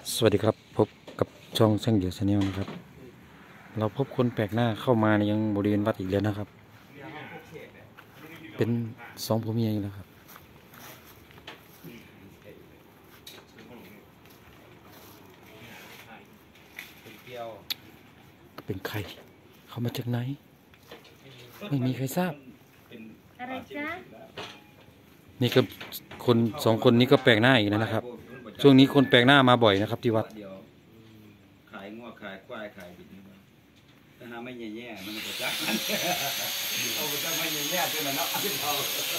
สวัสดีครับพบกับช่องช่างเดี่ยวชาแนลนะครับเราพบคนแปลกหน้าเข้ามาในยังบริเวณวัดอีกแล้วนะครับเป็นสองผัวเมียอีกแล้วครับเป็นใครเขามาจากไหนไม่มีใครทราบอะไรจ๊ะนี่ก็คนสองคนนี้ก็แปลกหน้าอีกแล้วนะครับช่วงนี้คนแปลกหน้ามาบ่อยนะครับที่วัดขายงัวขายควายขายบิดนี่ถ้าหาไม่แย่ๆมันก็จักมันเอาไปจักไม่แย่ๆจนมันเนาะเอา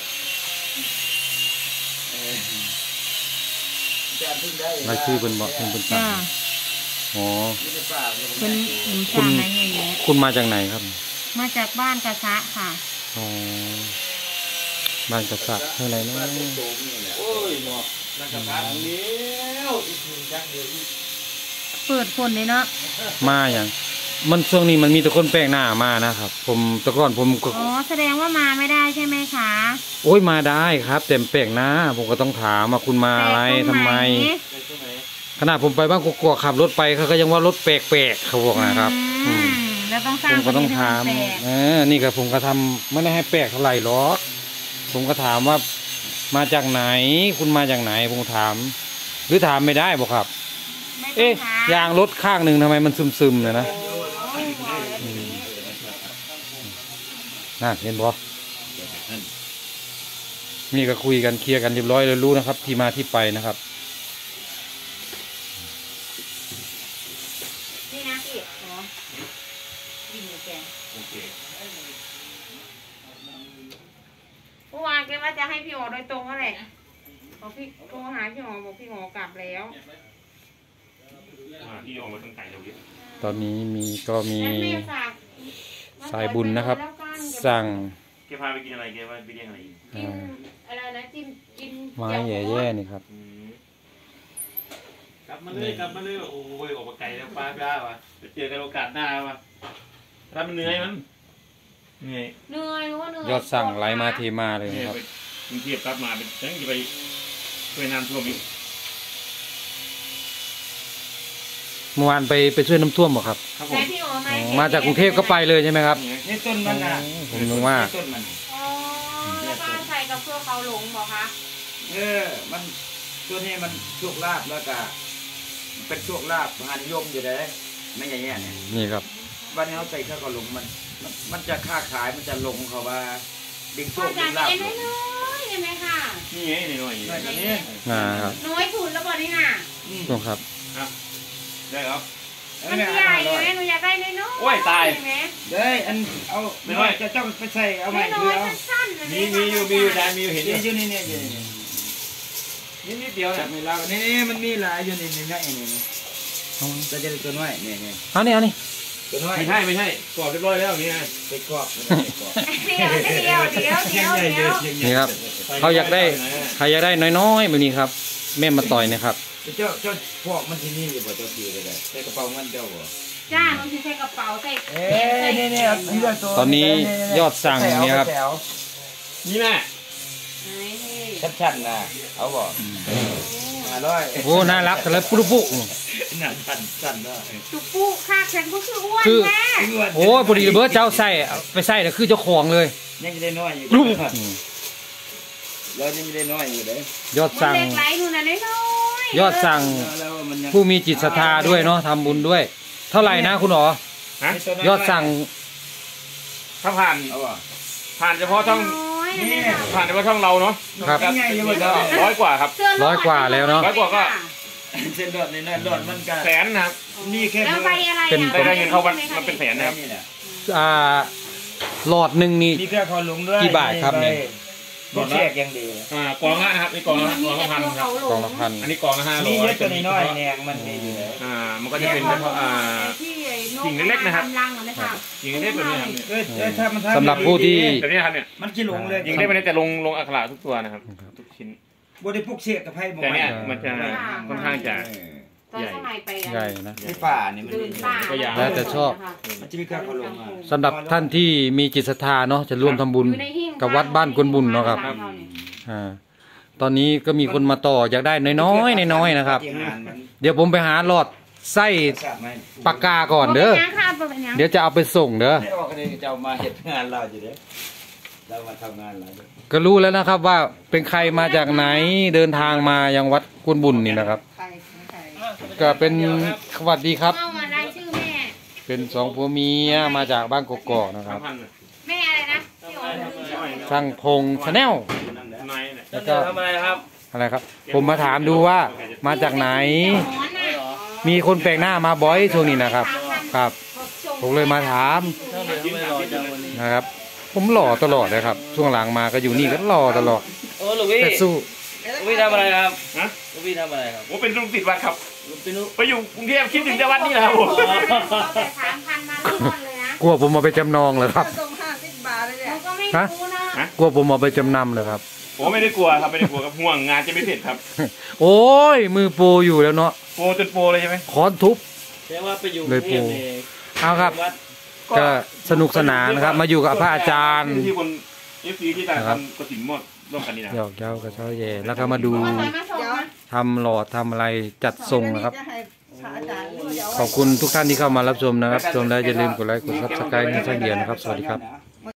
รายชื่อเป็นบอกเป็นป่าอ๋อคุณมาจากไหนครับมาจากบ้านกระซะค่ะอ๋อบ้านกระซะเท่าไรเนาะโอ้ยเนาะบ้านกระซะเลี้ยวอีกหนึ่งจังเดียวเปิดคนเลยเนาะมาอย่างมันช่วงนี้มันมีแต่คนแปลกหน้ามานะครับผมแต่ก่อนผมก็อ๋อแสดงว่ามาไม่ได้ใช่ไหมคะโอ้ยมาได้ครับแต่แปลกหน้าผมก็ต้องถามว่าคุณมาอะไรทำไมขณะผมไปบ้านกกอกขับรถไปเขาก็ยังว่ารถแปลกๆเขาบอกนะครับแล้วต้องสร้างผมก็ต้องถามนี่ก็ผมก็ทำไม่ได้ให้แปลกเท่าไหร่หรอกผมก็ถามว่ามาจากไหนคุณมาจากไหนผมถามหรือถามไม่ได้บอกครับเอ๊ะยางรถข้างหนึ่งทำไมมันซึมๆเนี่ยนะน่าเห็นบ่นี่ก็คุยกันเคลียร์กันเรียบร้อยเลยรู้นะครับที่มาที่ไปนะครับนี่นะพี่อ๋อดินแกเมื่อวานแกว่าจะให้พี่หอโดยตรงอะไรพอพี่โทรหาพี่หอบอกพี่หอกลับแล้วที่ออกมาตั้งแต่เราเยอะตอนนี้มีสายบุญนะครับสั่งแกพาไปกินอะไรแกว่าไปเลี้ยงอะไรกินอะไรนะกินไม้แย่ๆนี่ครับกลับมาเลยโอ้ยออกมาไกลแล้วป้าวะจะเจอกันโอกาสหน้าวะถ้ามันเหนื่อยมันเหนื่อยว่าเหนื่อยยอดสั่งไหลมาเทมาเลยครับกรุงเทพกลับมาเป็นจังจะไปช่วยน้ำท่วมอีกเมื่อวานไปช่วยน้ำท่วมหรอครับมาจากกรุงเทพก็ไปเลยใช่ไหมครับนี่ต้นมันอ่ะผมนึกว่าอ๋อแล้วบ้านใครกับเพื่อเขาหลงบอกคะมันตัวนี้มันโชคลาภแล้วก็เป็นโชคลาภมหานิยมอยู่เลยไม่แย่ๆเนี่ยนี่ครับวันนี้เขาใส่ข้าวกหลงมันจะค้าขายมันจะลงเขาว่าดึงโชคดึงลาภน้อยใช่ไหมค่ะนี่ไงน้อยแบบนี้ครับน้อยถุนแล้วบอกนี่ค่ะต้องครับได้ครับมันใหญ่ไหมหนูอยากได้น้อยโอ้ยตายได้อันเอาไม่ว่าจะต้องไปใส่เอาใหม่เดียวมีอยู่ได้มีอยู่เห็นอยู่นี่นิดเดียวเนี่ยมีเรานี่มันมีหลายอยู่นี่นี่จะเจอตัวน้อยนี่เอานี่ตัวน้อยไม่ใช่กรอบเรียบร้อยแล้วนี่ไงไปกรอบเดี๋ยวนี่ครับเขาอยากได้ใครอยากได้น้อยๆแบบนี้ครับแม่มาต่อยนะครับเจ้าพวกมันที่นี่อยู่บ่เจ้าตีเลยใส่กระเป๋าเงินเจ้าบ่จ้าต้องใส่กระเป๋าใส่นี่ตอนนี้ยอดสั่งเนี่ยครับนี่แม่ชัดๆนะเอาบ่โอ้น่ารักแล้วปุ๊น่าสั้นเนาะปุ๊ค่าแข็งก็คืออ้วนแม่โอ้พอดีเบิร์ดเจ้าใส่ไปใส่แต่คือเจ้าของเลยยังได้น้อยอยู่เรายังได้น้อยอยู่เลยยอดสั่งยอดสั่งผู้มีจิตศรัทธาด้วยเนาะทำบุญด้วยเท่าไหร่นะคุณหรอยอดสั่งถ้าผ่านเฉพาะช่องเราเนาะครับ 100 กว่าครับ 100 กว่าแล้วเนาะ 100 กว่าก็เส้นดอดนี่นะดอดมันกันแสนนะครับมีแค่เป็นได้เงินเข้าวัดมันเป็นแสนนะครับหลอดหนึ่งนี่มีแค่คอหลงด้วยกี่บาทครับเนี่ยกองแยกยังดีกองละครับนี่กองละ1,000ครับกองละ1,000 อันนี้กองละ500 นี่เยอะตัวน้อยแนงมันมีอยู่มันก็จะเป็นเฉพาะกิ่งเล็กๆนะครับกิ่งเล็กๆแบบนี้สำหรับผู้ที่แบบนี้ครับเนี่ยมันกี่หลงเลยกิ่งเล็กไม่ได้แต่ลงอักขระทุกตัวนะครับทุกชิ้นบริพุกเสียกับไพ่แต่เนี่ยมันจะค่อนข้างจะใหญ่นะในป่าเนี่ยมันแล้วแต่ชอบมันจะมีการเขาลงมาสำหรับท่านที่มีจิตศรัทธาเนาะจะร่วมทำบุญกับวัดบ้านกวนบุญเนาะครับตอนนี้ก็มีคนมาต่ออยากได้น้อยๆน้อยๆนะครับที่งานมันเดี๋ยวผมไปหาหลอดไส้ทราบไหมปากกาก่อนเด้อบ่ป็นหยังค่ะบ่เป็นหยังเดี๋ยวจะเอาไปส่งเด้อได้ออกกันเองจะเอามาเห็ดงานเราอยู่เด้อเรามาทำงานเราเด้อก็รู้แล้วนะครับว่าเป็นใครมาจากไหนเดินทางมายังวัดกุนบุญนี่นะครับใครใครก็เป็นสวัสดีครับเอาอะไรชื่อแม่เป็นสองผัวเมียมาจากบ้านกกอกนะครับ 3,000น่ะแม่อะไรนะพี่อ๋อลืมชื่อช่างพงชาแนลนายเนี่ยแล้วก็ทำอะไรครับอะไรครับ ผมมาถามดูว่ามาจากไหนหมอนน่ะมีคนแปลกหน้ามาบ่อยช่วงนี้นะครับ ครับ ผมเลยมาถามทำไมรอจังวันนี้นะครับ ผมหล่อตลอดเลยครับ ช่วงหลังมาก็อยู่นี่ก็หล่อตลอดโอ้ลูกพี่แต่สู้ลูกพี่ทำอะไรครับฮะลูกพี่ทำอะไรครับผมเป็นลุงติดวัดครับลูกพี่นุ๊กไปอยู่กรุงเทพคิดถึงแต่วัดนี่แหละครับผมเอาแต่3,000มาล้วนเลยนะกลัวผมเอาไปจำนองเลยครับเราก็ไม่รู้นะกลัวผมเอาไปจำนำเลยครับผมไม่ได้กลัวครับไม่ได้กลัวครับห่วงงานจะไม่เสร็จครับโอ้ยมือโปรอยู่แล้วเนาะโปรจนโปรเลยใช่ไหมค้อนทุบแค่ว่าไปอยู่เลยเทพนี่เอาครับวัดก็สนุกสนานนะครับ มาอยู่กับพระอาจารย์ที่คนเอฟซีที่ต่างนะครับทำกระถิ่นหมดร่วมกันนี่นะหยอกเย้ากับเช้าแย่แล้วก็มาดูเอาอะไรมาส่งนะทำหลอดทำอะไรจัดทรงนะครับจะให้พระอาจารย์หรือว่าจะเอาขอบคุณทุกท่านที่เข้ามารับชมนะครับ ชมแล้วอย่าลืมกดไลค์กดซับสไครต์ให้ช่างเดียนนะครับ สวัสดีครับนะ